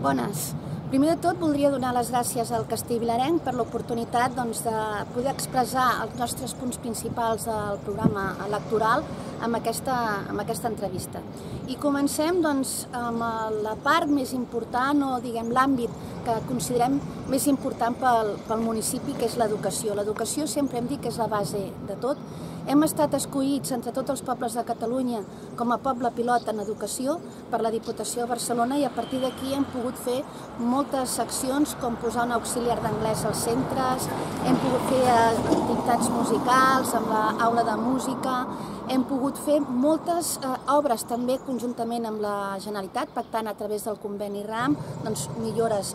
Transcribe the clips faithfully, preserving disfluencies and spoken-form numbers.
Bones. Primer de tot, voldria donar les gràcies al Castell Vilarenc per l'oportunitat de poder expressar els nostres punts principals del programa electoral amb aquesta entrevista. I comencem amb la part més important, o diguem l'àmbit que considerem més important pel municipi, que és l'educació. L'educació sempre hem dit que és la base de tot. Hem estat escollits entre tots els pobles de Catalunya com a poble pilot en educació per la Diputació de Barcelona i a partir d'aquí hem pogut fer moltes accions com posar un auxiliar d'anglès als centres, hem pogut fer activitats musicals amb l'aula de música, hem pogut fer moltes obres també conjuntament amb la Generalitat, pactant a través del conveni RAM, millores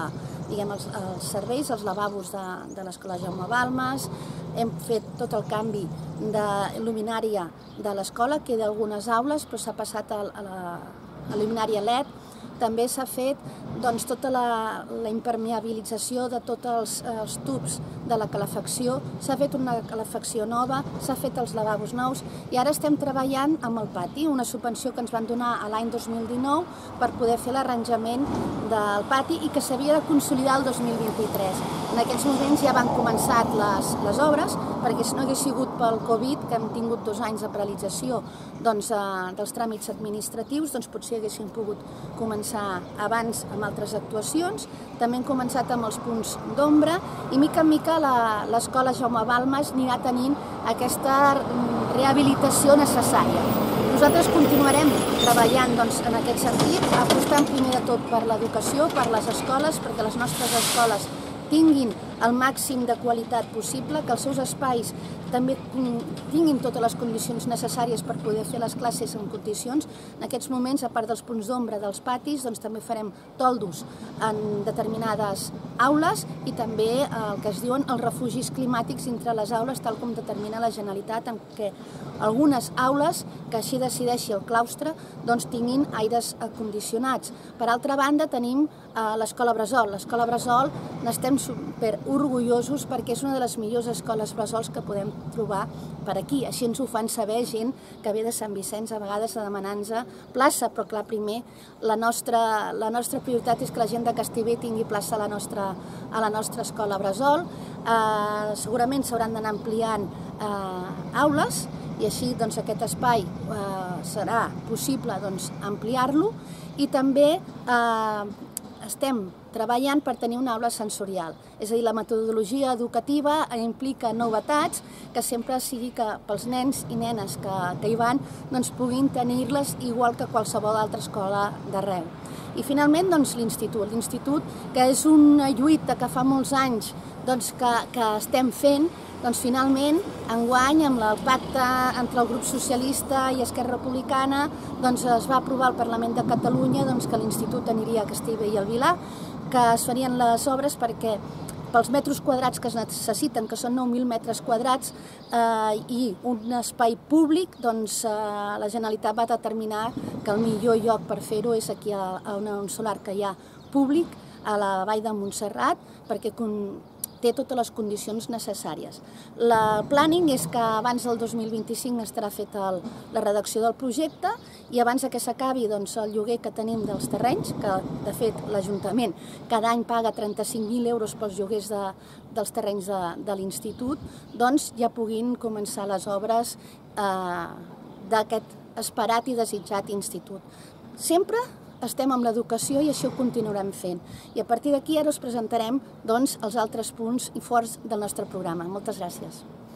als serveis, als lavabos de l'Escola Jaume Balmes, hem fet tot el canvi de luminària de l'escola, queda algunes aules, però s'ha passat a la luminària L E D. També s'ha fet tota la impermeabilització de tots els tubs de la calefacció, s'ha fet una calefacció nova, s'ha fet els lavabos nous i ara estem treballant amb el pati, una subvenció que ens van donar l'any dos mil dinou per poder fer l'arranjament del pati i que s'havia de consolidar el dos mil vint-i-tres. En aquells moments ja van començar les obres, perquè si no hagués sigut pel Covid, que hem tingut dos anys de paralització dels tràmits administratius, doncs potser haguéssim pogut començar abans amb altres actuacions. També hem començat amb els punts d'ombra i mica en mica l'escola Jaume Balmes anirà tenint aquesta rehabilitació necessària. Nosaltres continuarem treballant en aquest sentit, apostant primer de tot per l'educació, per les escoles, perquè les nostres escoles tinguin el màxim de qualitat possible, que els seus espais també tinguin totes les condicions necessàries per poder fer les classes en condicions. En aquests moments, a part dels punts d'ombra dels patis, també farem toldos en determinades aules i també el que es diuen els refugis climàtics dintre les aules, tal com determina la Generalitat, en què algunes aules, que així decideixi el claustre, tinguin aires condicionats. Per altra banda, tenim l'escola Bressol. L'escola Bressol n'estem super orgullosos perquè és una de les millors escoles bressols que podem trobar per aquí. Així ens ho fan saber gent que ve de Sant Vicenç a vegades a demanar-nos plaça, però clar, primer la nostra prioritat és que la gent de Castellvell tingui plaça a la nostra escola Bressol. Segurament s'hauran d'anar ampliant aules i així aquest espai serà possible ampliar-lo i també estem treballant per tenir una aula sensorial. És a dir, la metodologia educativa implica novetats que sempre sigui que pels nens i nenes que hi van puguin tenir-les igual que qualsevol altra escola d'arreu. I finalment l'institut. L'institut, que és una lluita que fa molts anys que estem fent, doncs finalment, enguany, amb el pacte entre el grup socialista i Esquerra Republicana, es va aprovar al Parlament de Catalunya que l'institut aniria a Castellvell i al Vilar, que es farien les obres perquè pels metres quadrats que es necessiten, que són nou mil metres quadrats, i un espai públic, doncs la Generalitat va determinar que el millor lloc per fer-ho és aquí a un solar que hi ha públic, a la Vall de Montserrat, perquè té totes les condicions necessàries. El planning és que abans del dos mil vint-i-cinc estarà feta la redacció del projecte i abans que s'acabi el lloguer que tenim dels terrenys, que de fet l'Ajuntament cada any paga trenta-cinc mil euros pels lloguers dels terrenys de l'institut, doncs ja puguin començar les obres d'aquest esperat i desitjat institut. Sempre estem amb l'educació i això ho continuarem fent. I a partir d'aquí ara us presentarem els altres punts i forts del nostre programa. Moltes gràcies.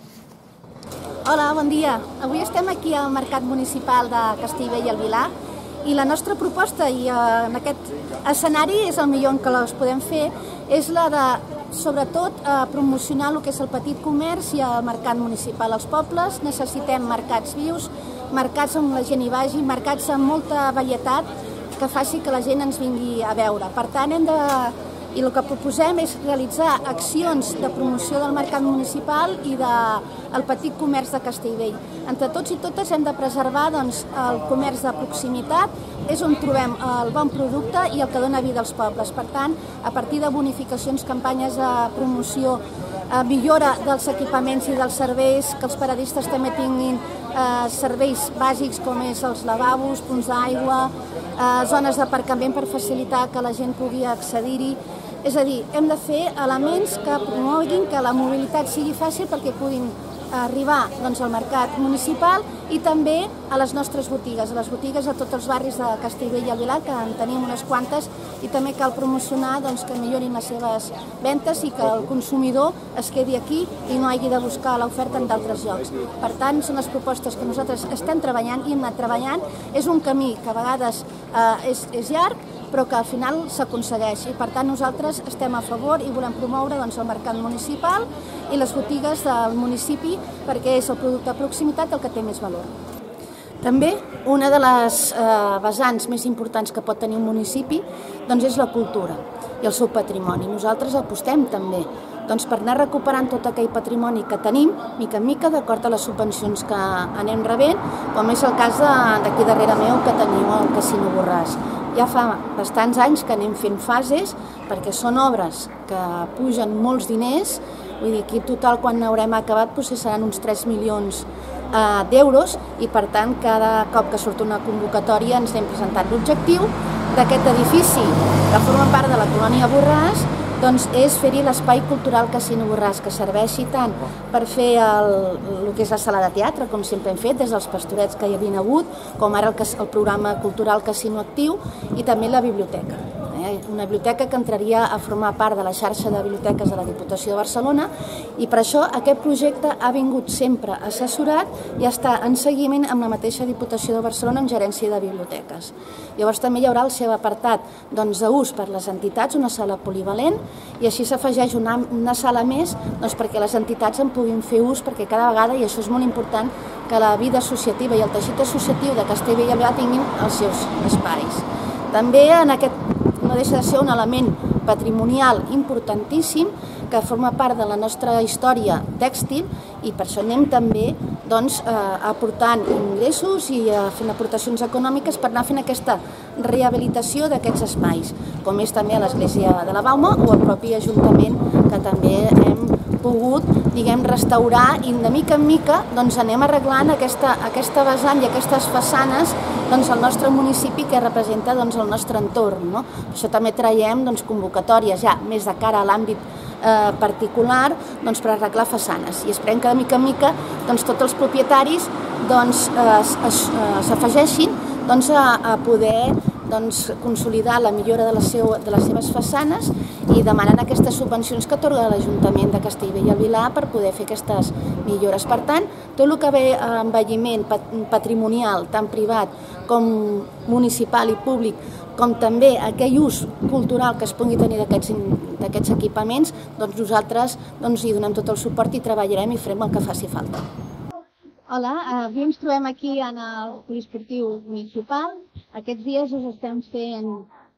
Hola, bon dia. Avui estem aquí al Mercat Municipal de Castellvell i el Vilar i la nostra proposta, i en aquest escenari és el millor en què les podem fer, és la de, sobretot, promocionar el que és el petit comerç i el mercat municipal. Els pobles necessitem mercats vius, mercats on la gent hi vagi, mercats amb molta varietat, que faci que la gent ens vingui a veure. Per tant, hem de... i el que proposem és realitzar accions de promoció del mercat municipal i del petit comerç de Castellvell. Entre tots i totes hem de preservar el comerç de proximitat, és on trobem el bon producte i el que dona vida als pobles. Per tant, a partir de bonificacions, campanyes de promoció, millora dels equipaments i dels serveis, que els paradistes també tinguin eh, serveis bàsics com és els lavabos, punts d'aigua, eh, zones d'aparcament per facilitar que la gent pugui accedir-hi. És a dir, hem de fer elements que promoguin que la mobilitat sigui fàcil perquè puguin arribar doncs, al mercat municipal i també a les nostres botigues, a les botigues a tots els barris de Castellbell i el Vilar, que en tenim unes quantes, i també cal promocionar doncs, que millorin les seves ventes i que el consumidor es quedi aquí i no hagi de buscar l'oferta en d'altres llocs. Per tant, són les propostes que nosaltres estem treballant i hem anat treballant. És un camí que a vegades eh, és, és llarg, però que al final s'aconsegueix. I per tant nosaltres estem a favor i volem promoure doncs, el mercat municipal i les botigues del municipi perquè és el producte de proximitat el que té més valor. També una de les eh, vessants més importants que pot tenir un municipi doncs, és la cultura i el seu patrimoni. Nosaltres apostem també doncs, per anar recuperant tot aquell patrimoni que tenim, mica en mica, d'acord a les subvencions que anem rebent, com és el cas d'aquí darrere meu que tenim el Casino Borràs. Ja fa bastants anys que anem fent fases perquè són obres que pugen molts diners, vull dir que en total quan haurem acabat potser seran uns tres milions eh, d'euros i per tant cada cop que surt una convocatòria ens anem presentant l'objectiu d'aquest edifici que forma part de la colònia Borràs doncs és fer-hi l'espai cultural Casino Borràs, que serveixi tant per fer el, el que és la sala de teatre, com sempre hem fet, des dels pastorets que hi havia hagut, com ara el, el programa cultural Casino Actiu i també la biblioteca. Eh? Una biblioteca que entraria a formar part de la xarxa de biblioteques de la Diputació de Barcelona i per això aquest projecte ha vingut sempre assessorat i està en seguiment amb la mateixa Diputació de Barcelona en gerència de biblioteques. Llavors també hi haurà el seu apartat doncs, d'ús per les entitats, una sala polivalent, i així s'afegeix una, una sala més doncs, perquè les entitats en puguin fer ús, perquè cada vegada, i això és molt important, que la vida associativa i el teixit associatiu de Castellbell i el Vilar tinguin els seus espais. També en aquest no deixa de ser un element patrimonial importantíssim que forma part de la nostra història tèxtil i per això anem també doncs, eh, aportant ingressos i eh, fent aportacions econòmiques per anar fent aquesta rehabilitació d'aquests espais, com és també a l'Església de la Bauma o el propi Ajuntament que també hem pogut diguem, restaurar i de mica en mica doncs, anem arreglant aquesta, aquesta vessant i aquestes façanes doncs, al nostre municipi que representa doncs, el nostre entorn. No? Això també traiem doncs, convocatòries ja més de cara a l'àmbit eh, particular doncs, per arreglar façanes i esperem que de mica en mica doncs, tots els propietaris doncs, eh, s'afegeixin doncs, a, a poder doncs, consolidar la millora de, la seu, de les seves façanes i demanen aquestes subvencions que atorga l'Ajuntament de Castellbell i el Vilar per poder fer aquestes millores. Per tant, tot el que ve a envelliment patrimonial, tant privat com municipal i públic, com també aquell ús cultural que es pugui tenir d'aquests equipaments, doncs nosaltres doncs, hi donem tot el suport i treballarem i farem el que faci falta. Hola, avui ens trobem aquí en el poliesportiu municipal. Aquests dies us estem fent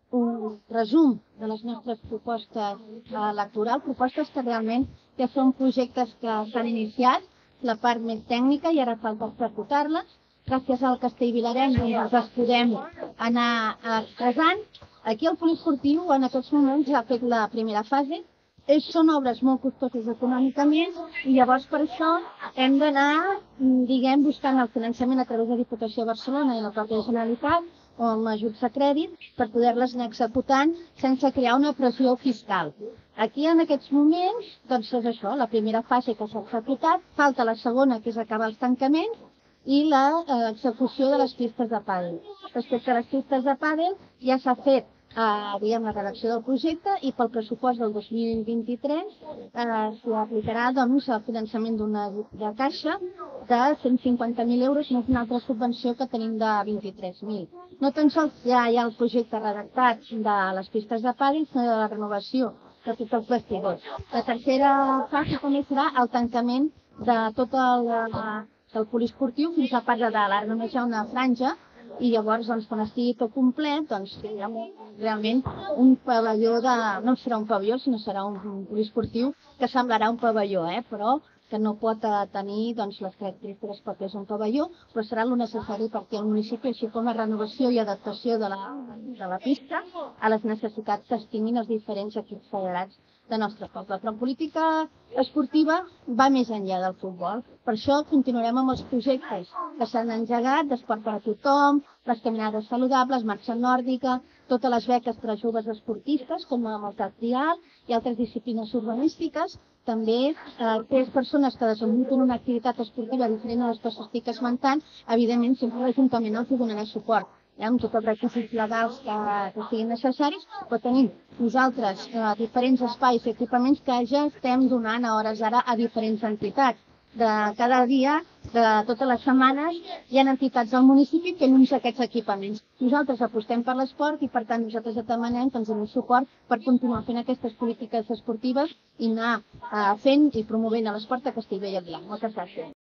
un resum de les nostres propostes electorals, propostes que realment ja són projectes que s'han iniciat, la part més tècnica i ara falta executar-les. Gràcies al castellvilarenc doncs les podem anar expressant. Aquí el poliesportiu en aquests moments ja ha fet la primera fase. Són obres molt costoses econòmicament i llavors per això hem d'anar diguem, buscant el finançament a través de la Diputació de Barcelona i la pròpia Generalitat o amb ajuts a crèdit per poder-les anar executant sense crear una pressió fiscal. Aquí en aquests moments doncs és això, la primera fase que s'ha executat, falta la segona que és acabar els tancaments i l'execució de les pistes de pàdel. Respecte a les pistes de pàdel ja s'ha fet eh, diguem, la redacció del projecte i pel pressupost del dos mil vint-i-tres eh, s'aplicarà doncs, el finançament d'una de caixa de cent cinquanta mil euros més una altra subvenció que tenim de vint-i-tres mil. No tan sols ja hi ha el projecte redactat de les pistes de pàdel, sinó de la renovació de tots els vestidors. La tercera fase també serà el tancament de tot el, del poliesportiu fins a part de dalt. Ara només hi ha una franja i llavors doncs, quan estigui tot complet doncs, tindrem realment un pavelló de... no serà un pavelló, sinó serà un poliesportiu que semblarà un pavelló, eh? Però que no pot tenir doncs, les característiques pròpies d'un pavelló, però serà el necessari perquè el municipi, així com la renovació i adaptació de la, de la pista, a les necessitats que es tinguin els diferents equips federats del nostre poble. Però la política esportiva va més enllà del futbol. Per això continuarem amb els projectes que s'han engegat d'esport per a tothom, les caminades saludables, marxa nòrdica, totes les beques per a joves esportistes, com amb el trial i altres disciplines urbanístiques. També eh, aquelles persones que desenvolupen una activitat esportiva diferent a les que s'estic esmentant, evidentment sempre l'Ajuntament els donarà suport, eh, amb tots els requisits legals que, que siguin necessaris, però tenim nosaltres eh, diferents espais i equipaments que ja estem donant a hores d'ara a diferents entitats. De cada dia, de totes les setmanes, hi ha entitats del municipi que tenen aquests equipaments. Nosaltres apostem per l'esport i, per tant, nosaltres et demanem que ens donin suport per continuar fent aquestes polítiques esportives i anar eh, fent i promovent l'esport a Castellbell i el Vilar. Moltes gràcies.